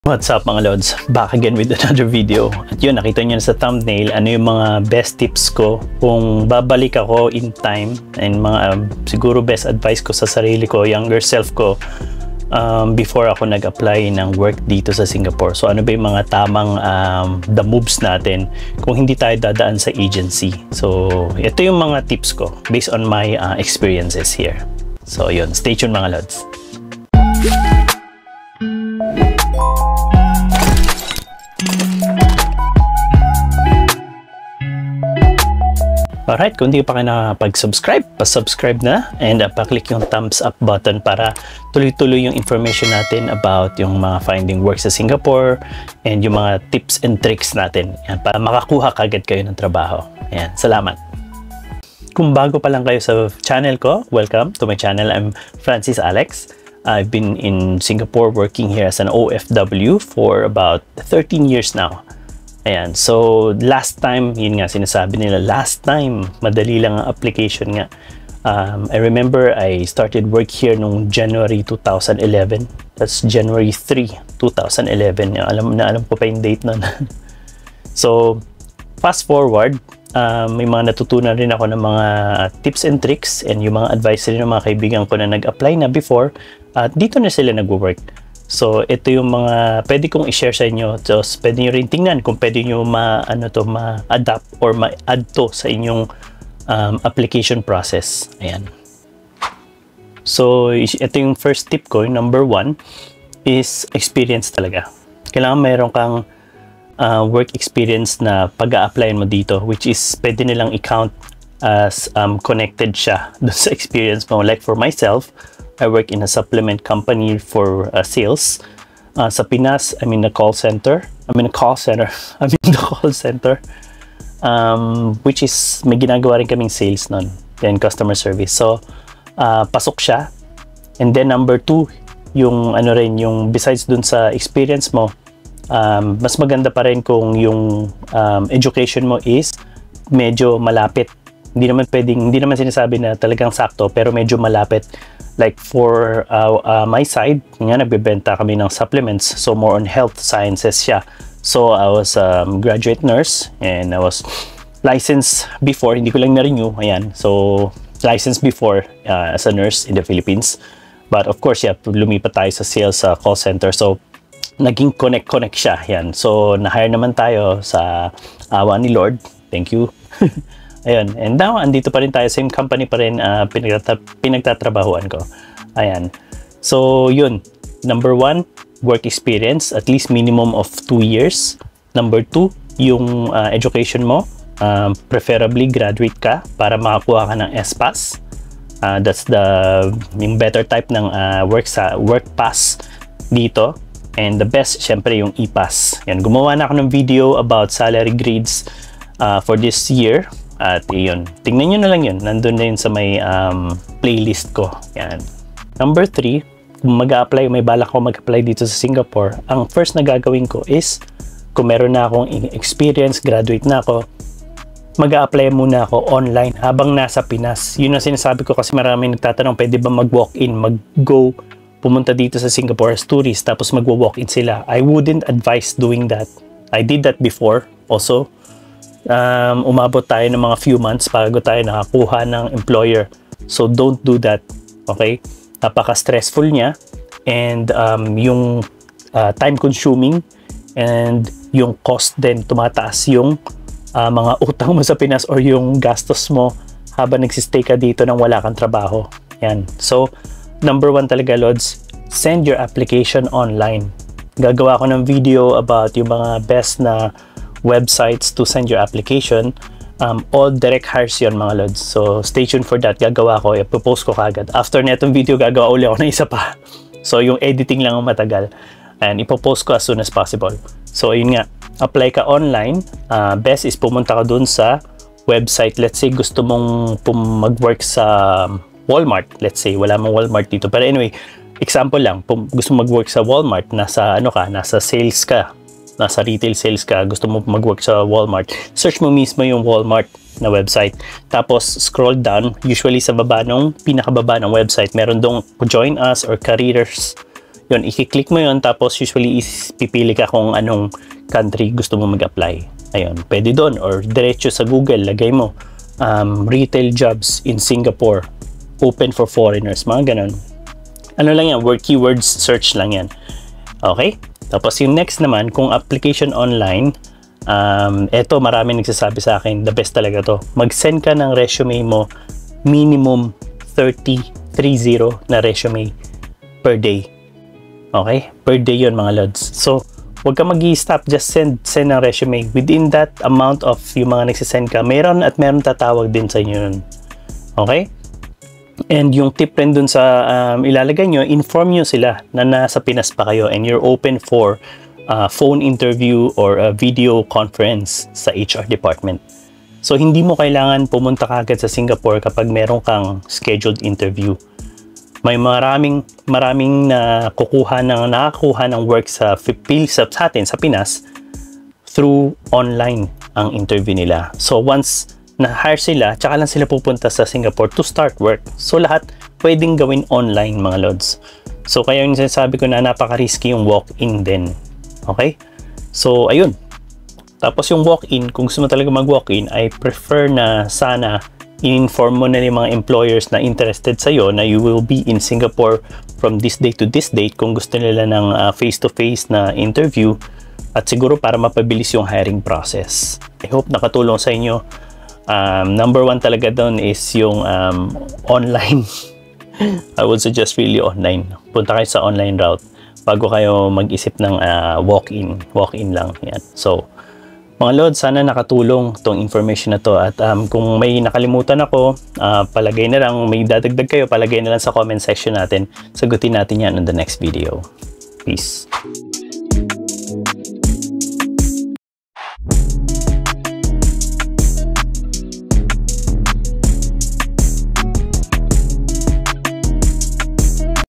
What's up mga Lods? Back again with another video. At yun, nakita nyo na sa thumbnail ano yung mga best tips ko kung babalik ako in time, and mga siguro best advice ko sa sarili ko, younger self ko, before ako nag-apply ng work dito sa Singapore. So ano ba yung mga tamang the moves natin kung hindi tayo dadaan sa agency. So ito yung mga tips ko based on my experiences here. So yun, stay tuned mga Lods. Alright, kung hindi pa kayo nakapag-subscribe, pa-subscribe na and pa-click yung thumbs up button para tuloy-tuloy yung information natin about yung mga finding work sa Singapore and yung mga tips and tricks natin. Yan, para makakuha kagad kayo ng trabaho. Ayan, salamat. Kung bago pa lang kayo sa channel ko, welcome to my channel. I'm francisalex. I've been in Singapore working here as an OFW for about 13 years now. Ayan, so last time, yun nga sinasabi nila, last time, madali lang ang application nga. I remember I started work here nung January 2011. That's January 3, 2011. Alam ko pa yung date nun. So, fast forward, may mga natutunan rin ako ng mga tips and tricks and yung mga advice rin ng mga kaibigan ko na nag-apply na before at dito na sila nag-work. So, ito yung mga pwede kong i-share sa inyo. So, pwede nyo rin tingnan kung pwede nyo ma-adapt or ma-add to sa inyong application process. Ayan. So, ito yung first tip ko. Yung number 1 is experience talaga. Kailangan mayroon kang work experience na pag-a-applyan mo dito, which is pwede nilang i-count as connected siya dun sa experience mo. Like for myself, I work in a supplement company for sales. Sa Pinas, I'm in the call center. Which is may ginagawa rin kaming sales nun. Then customer service. So, pasok siya. And then number 2, yung yung besides dun sa experience mo, mas maganda pa rin kung yung education mo is medyo malapit. Hindi naman sinasabi na talagang sakto, pero medyo malapit. Like for my side, nga nagbebenta kami ng supplements, so more on health sciences siya. So I was graduate nurse and I was licensed before, hindi ko lang na-renew, ayan. So licensed before as a nurse in the Philippines. But of course, yeah, lumipat tayo sa sales call center. So naging connect siya, yan. So na-hire naman tayo sa awa ni Lord. Thank you. Ayun, and now andito pa rin tayo, same company pa rin pinagtatrabahuan ko. Ayan. So yun, number 1, work experience, at least minimum of 2 years. Number 2, yung education mo, preferably graduate ka para makakuha ka ng S-Pass. That's yung better type ng work pass dito. And the best, syempre, yung E-Pass. Yan, gumawa na ako ng video about salary grades for this year. At yun, tingnan nyo na lang yun. Nandun na yun sa may playlist ko. Yan. Number 3, kung mag-a-apply, may balak ko mag-apply dito sa Singapore, ang first na gagawin ko is, kung meron na akong experience, graduate na ako, mag-a-apply muna ako online habang nasa Pinas. Yun ang sinasabi ko kasi maraming nagtatanong, pwede ba mag-walk-in, mag-go, pumunta dito sa Singapore as tourist, tapos mag-walk-in sila. I wouldn't advise doing that. I did that before also. Umabot tayo ng mga few months bago tayo nakakuha ng employer. So don't do that. Okay? Napaka-stressful niya, and yung time consuming and yung cost din, tumataas yung mga utang mo sa Pinas or yung gastos mo habang nagsistay ka dito nang wala kang trabaho. Yan. So number 1 talaga, Lods, send your application online. Gagawa ko ng video about yung mga best na websites to send your application. All direct hires yun, mga Lods. So stay tuned for that. Gagawa ko, ipopost ko kagad. After netong video, gagawa uli ako ng isa pa. So yung editing lang ang matagal. And ipopost ko as soon as possible. So yun nga, apply ka online. Best is pumunta ka dun sa website. Let's say gusto mong mag-work sa Walmart. Let's say wala mong Walmart dito. Pero anyway, example lang, gusto mong mag-work sa Walmart, nasa sales ka, nasa retail sales ka, gusto mo mag-work sa Walmart, search mo mismo yung Walmart na website. Tapos scroll down, usually sa baba pinakababa ng website, meron dong join us or careers. Yun, i-click mo yun, tapos usually pipili ka kung anong country gusto mo mag-apply. Ayun, pwede doon, or diretso sa Google, lagay mo, retail jobs in Singapore, open for foreigners, mga ganun. Ano lang yan, word keywords search lang yan. Okay? Tapos yung next naman, kung application online, eto marami nagsasabi sa akin, the best talaga to. Mag-send ka ng resume mo, minimum 30 na resume per day. Okay? Per day yun mga lods. So, huwag ka mag-i-stop, just send ng resume. Within that amount of yung mga nagsisend ka, meron tatawag din sa inyo nun. Okay? And yung tip rin dun sa ilalagay nyo, inform nyo sila na nasa Pinas pa kayo and you're open for phone interview or a video conference sa HR department. So, hindi mo kailangan pumunta kagad sa Singapore kapag meron kang scheduled interview. May maraming nakakuha ng work sa atin sa Pinas through online ang interview nila. So, once na-hire sila, tsaka lang sila pupunta sa Singapore to start work. So, lahat pwedeng gawin online, mga lods. So, kaya yung sinasabi ko na napaka-risky yung walk-in din. Okay? So, ayun. Tapos yung walk-in, kung gusto mo talaga mag-walk-in, I prefer na sana in-inform mo na yung mga employers na interested sa'yo na you will be in Singapore from this date to this date kung gusto nila ng face-to-face na interview at siguro para mapabilis yung hiring process. I hope nakatulong sa inyo. Number one talaga doon is yung online. I would suggest really online. Punta kayo sa online route bago kayo mag-isip ng walk-in. Walk-in lang. Yan. So, mga lods, sana nakatulong tong information na to. At kung may nakalimutan ako, palagay na lang, may dadagdag kayo, palagay na lang sa comment section natin. Sagutin natin yan on the next video. Peace.